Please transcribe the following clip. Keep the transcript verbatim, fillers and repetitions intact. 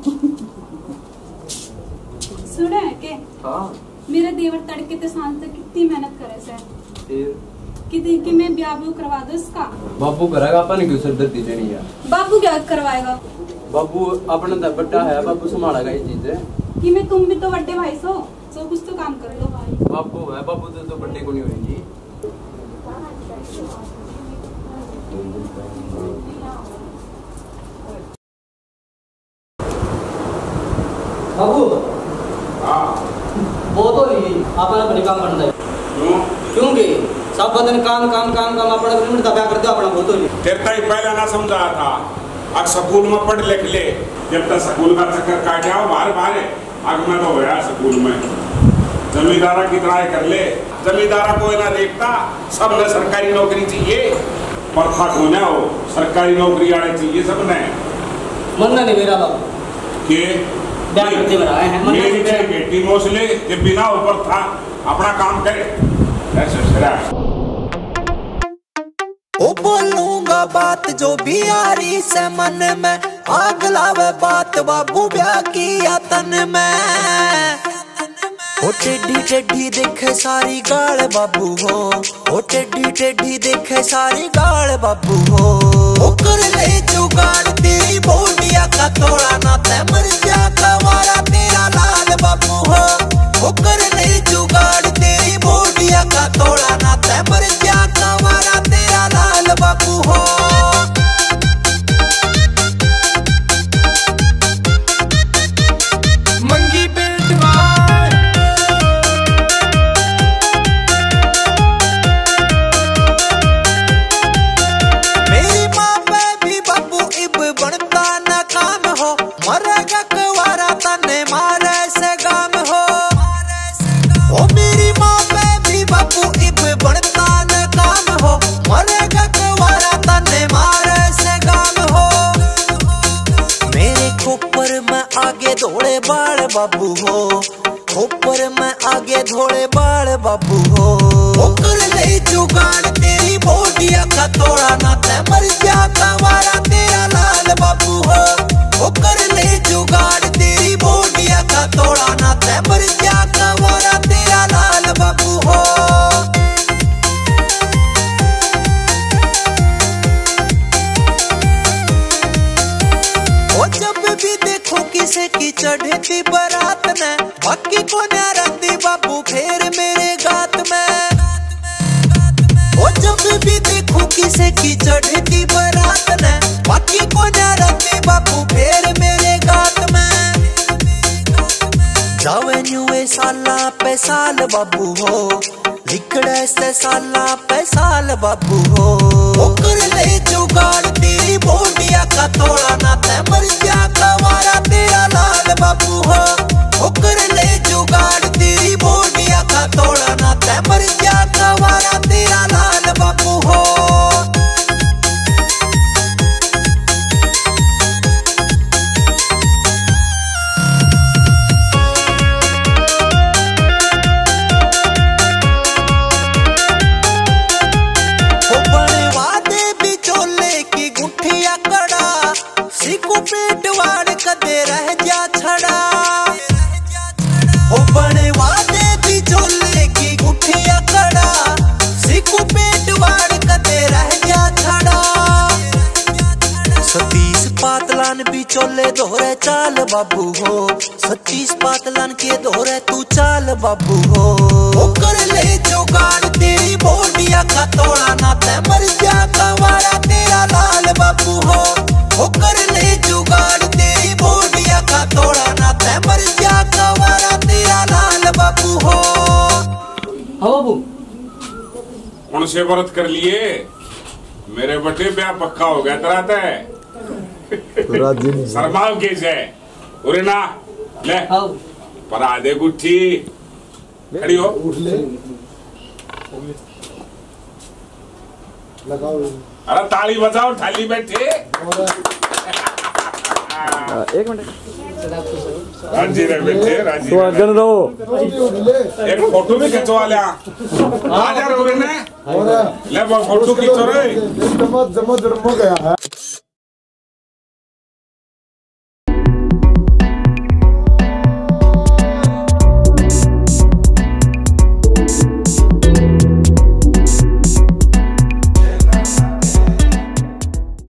सुने है के हाँ मेरे देवर तड़के ते सांझ तक कितनी मेहनत करे से फिर कि कि मैं ब्याह भी करवा दो इसका। बाबू करेगा अपन क्यों सिरदर्दी देनी है। बाबू क्या करवाएगा। बाबू अपना तो बट्टा है, बाबू संभालेगा ये चीजें। कि मैं तुम भी तो बड़े भाई सो सो कुछ तो काम कर दो भाई। बाबू है, बाबू तो, तो बड्डे को नहीं होगी। बाबू हाँ वो तो नहीं अपन अपने काम करना है। क्यों क्योंकि सब बदन काम काम काम काम अपना लिमिट दबा कर दो अपना वो तो नहीं। तेरे ही पहले ना समझाया था। अब स्कूल में पढ़ लिख ले, जब तक स्कूल का चक्कर काट आओ बाहर बाहर आग में तो गया स्कूल में। जमींदारा की तरह कर ले, जमींदारा कोई ना देखता, सब ने सरकारी नौकरी चाहिए। परफेक्ट होना हो, सरकारी नौकरी आने चाहिए सबने। मनना नहीं मेरा बाबू के ब्याह करते बना है मनना मेरी नहीं। बेटी मोसले जब बिना ऊपर था अपना काम करे ऐसे शराब। ओ बोलूंगा बात जो भी आ रही से मन में, आग लावे बात बाबू ब्याह किया तन में। ओ टेढ़ी टेढ़ी देखे सारी गाल बाबू हो, ओ टेढ़ी टेढ़ी देखे सारी गाल बाबू हो। ओ कर ले जुगाड़ तेरी बोलिया का तोड़ा ना ते मर जा कवारा तेरा लाल बाबू हो। ओ कर ले जुगाड़ तेरी बोलिया का तोड़ा ना ते मर जा कवारा तेरा लाल बाबू हो। मंगी पेटवार मेरी माँ पे भी बाबू इब बनता न काम हो, मरेगा कवारा तने मारे से गाम हो। ओ मेरी माँ पे भी बाबू इब बनता न काम हो, मरेगा कवारा तने मारे से गाम हो। मेरे खोपर में आगे धोले बाल बाबू हो, खोपर में आगे धोले बाल बाबू हो। ओ कर ले जुगाड़ तेरी बोडिया का तोड़ा ना ते मर जा कवारा तेरा लाल बाबू हो। ओ कर ले जुगाड़ तेरी बोडिया का तोड़ा ना ते मर जा कवारा तेरा लाल बाबू हो। ओ जब भी देखो किसे की चढ़ती बारात ने, बाकी को ना रंदी बाबू फेर मेरे गात में। ओ जब भी देखो किसे की चढ़ती बारात ने, बाकी को ना रंदी बाबू फेर मेरे गात में। जावे न्यूए साला पे साल बाबू हो, लिखड़े से साला पे साल बाबू हो। ओ कर ले जुगाड़ तेरी बोडिया का तोड़ा ना ते मर जा कवारा तेरा लाल बाबू हो। ओ कर ले जुगाड़ तेरी बोडिया का तोड़ा ना ते मर जा कवारा तेरा लाल बाबू हो। ओ बनवा दे बिचोले की गुठिया कड़ा, सिकू पेट वाड़ कदे रह जा छड़ा। ओ बनवा दे बिचोले की गुठिया कड़ा, सिकू पेट वाड़ कदे रह जा छड़ा। सतीश पातलान बिचोले दोहरे चाल बाबू हो, सतीश पातलान के दोहरे तू चाल बाबू हो। ओ कर ले जुगाड़ तेरी बोडिया का तोड़ा ना ते मर जा कवारा तेरा लाल बाबू हो। ओ कर ले जुगाड़ तेरी बोडिया का तोड़ा ना ते मर जा कवारा तेरा लाल बाबू हो। हाँ बाबू उनसे व्रत कर लिए, मेरे बटे ब्याह पक्का हो गया तेरा तय। शर्माओ कैसे उरे ना ले हाँ परा दे गुट्ठी खड़ी हो। अरे ताली बजाओ, थाली बैठे। एक मिनट राजी रहे बैठे, राजी तो अगन रहो। एक फोटो भी खिंचवा लिया। आ जा रे ने ले वो फोटो खींचो रे। जमा जमा जमा गया है।